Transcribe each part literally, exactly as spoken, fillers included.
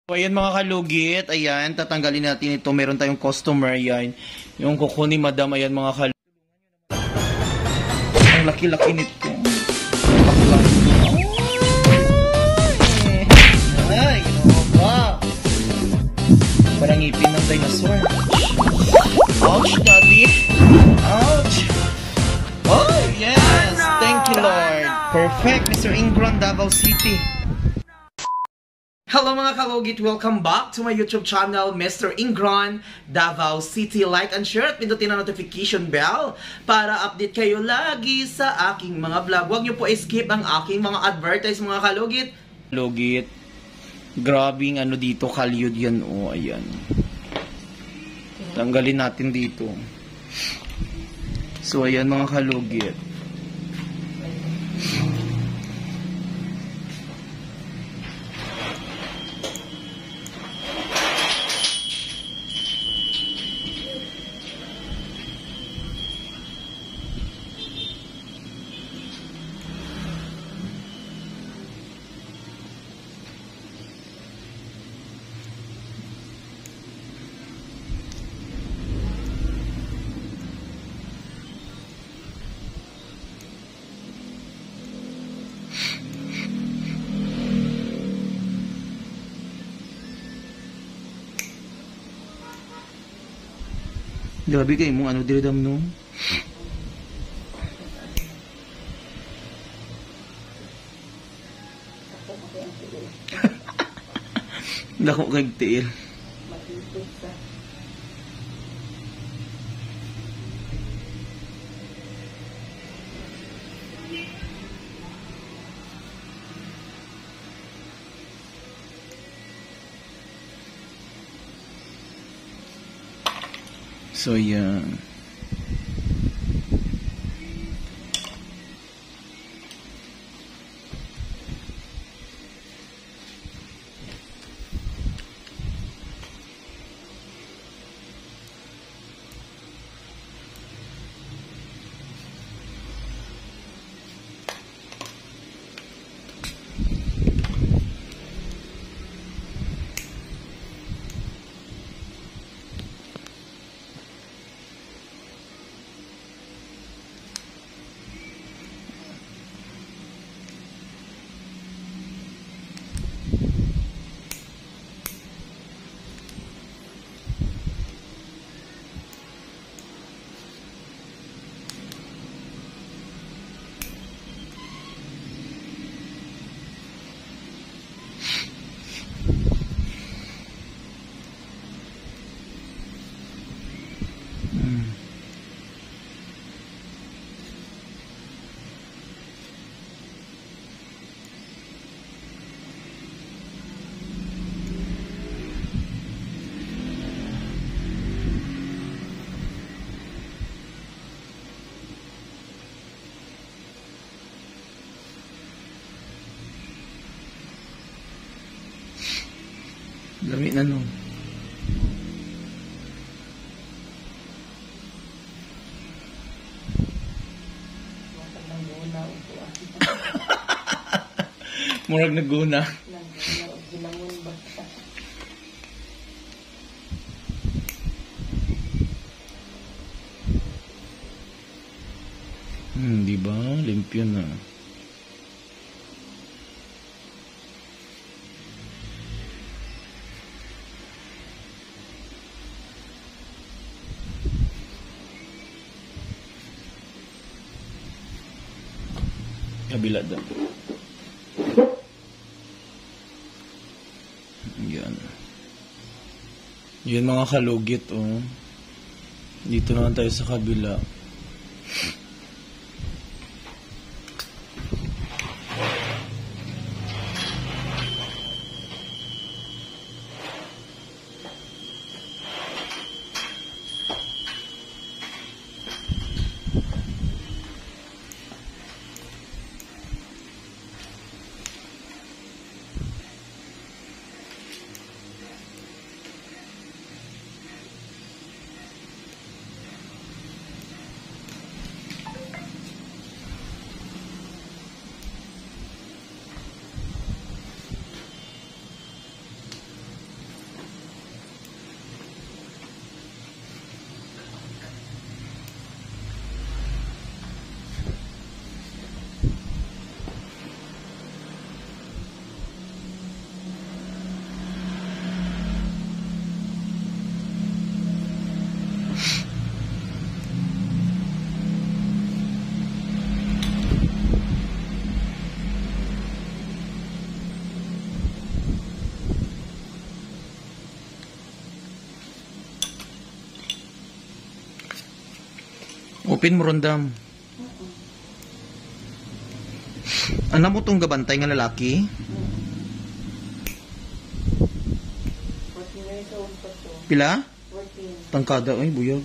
So, ayan mga kalugit, ayan, tatanggalin natin ito. Meron tayong customer, yan. Yung kuko ni madam, ayan mga kalugit. Ang laki-laki nito. Baklang. Ay, ginawa ba? Parang ngipin ng dinosaur. Ouch, daddy. Ouch. Oh, yes. Thank you, Lord. Perfect, Mister Ingron, Davao City. Hello mga kalugit! Welcome back to my YouTube channel, Mister Ingron, Davao City. Like and share at pindutin ang notification bell para update kayo lagi sa aking mga vlog. Huwag niyo po skip ang aking mga advertise mga kalugit. Kalugit, grabing ano dito, kalyod yan. O, oh, ayan. Tanggalin natin dito. So, ayan mga kalugit. Grabe kayo mong ano diradam no? Dako kay tiil. So, yeah. Lami na no. Murag naguna. Hmm, di ba? Limpyo na. Kabila daw. Yan. Yan mga kalugit, oh. Dito naman tayo sa kabila. Open mo rondam. Ano mo tong gabantay nga lalaki? fourteen years old pa to. Pila? fourteen. Tangkada, ay buyag.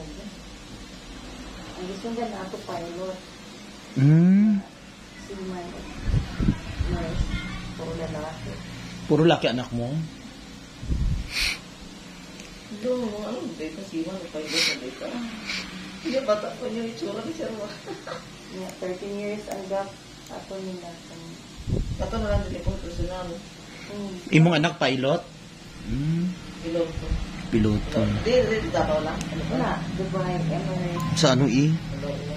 Ang gusto nga na ako pilot. Hmm. Si man. Nurse. Puro lalaki. Puro laki anak mo? Doon, ano, hindi kasi man, pilot na dito. Hindi, bata ko niyo itsura ni Sir Wa. Yeah, thirteen years ang gap ako nila. Kato na lang din kung personal. Hmm. Imong anak pilot? Hmm. Piloto. Piloto. Hindi, hindi, Davao lang. Ano ba? Wala. Dubai, Emirates. Sa ano i? Ano ba?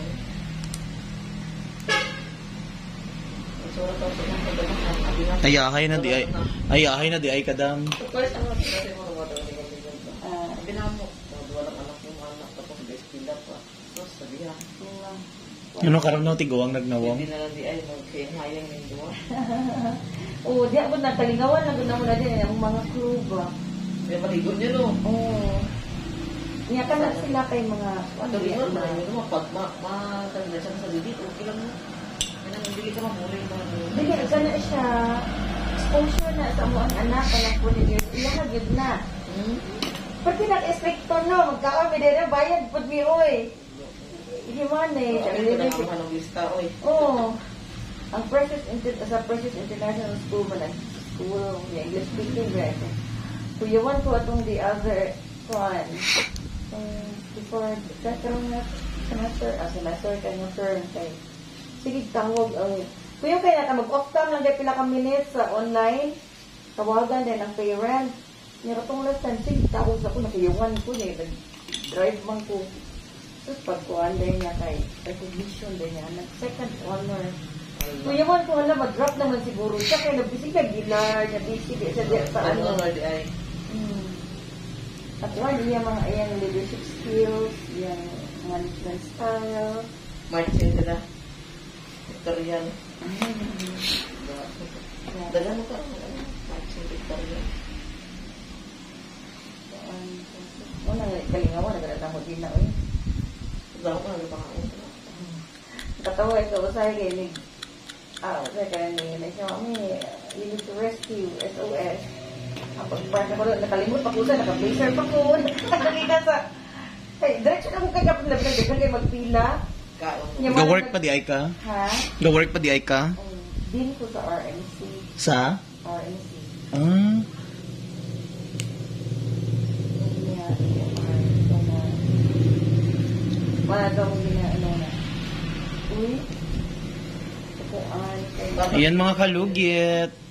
Itsura ko sa mga pagdaman. Ayahay na di ay. Ayahay na di ay kadam. Surprise ang mga kasi mga mga daw ni Ah, Binamok. Walang anak yung anak tapos best pila pa. Tapos sabihan. yun lang. Ano karon no tiguang nagnawang? Hindi na lang di ay magkayang-hayang ng duwa. Oo, di ako natalingawan na doon na din ang mga crew ba. May maligon niyo no. Oo. Niya ka na sila kay mga Ano rin yun, marami naman pag matanda siya sa didi, okay lang mo. Kaya hindi ka mamuli mo. Dili ka na siya exposure na sa mo ang anak anak po ni years. Iya na gid na. Hmm? Pati nag-inspector no, magkaon mi dere bayad pud mi oy. Hindi man eh. Ay, ito na ang hanong lista, oy. Oo. Ang Precious Inter sa Precious International School man ang school, yung English speaking right. Kuyawan ko atong the other one. Um, before sa karong na semester, ah, semester kay no term kay. Sige tawag ang kuya kaya ka mag-off time lang kay pila ka minutes sa online. Tawagan din ang parent. Niya katong last time, sige tawag ako nakayuwan ko niya. Drive man ko. Tapos pagkuhan din niya kay recognition din niya. Nag-second honor. Kuya man ko wala, mag-drop naman siguro siya. Kaya nabisi ka gila, nabisi di sa di sa Ano ano. nga di ay. Hmm. At one, iya mga iyang leadership skills, iyang management style. Marching ka na. Victorian. Mm. Dala mo ka. Marching Victorian. Muna, kalingawan, nagkakata mo din na, eh. Dala ko na napangaon. Katawa ito, usay kay ni, ah, usay kay ni, na siya, kami, you need to rescue, S O S. Ang pagparta ko doon, nakalimut pa ko sa, naka-blazer pa ko. Nakakita sa, hey, diretso na kung kagapon na pinagdagan kayo magpila. Kaon. Yung Ga mga work nag- pa di ay ka? Ha? Ga work pa di ay ka? Um, din ko sa R M C. Sa? R M C. Ah. Yeah, yeah, R M C na. Wala daw gina, ano na. Uy. Tukuan. kay- Ayan mga kalugit.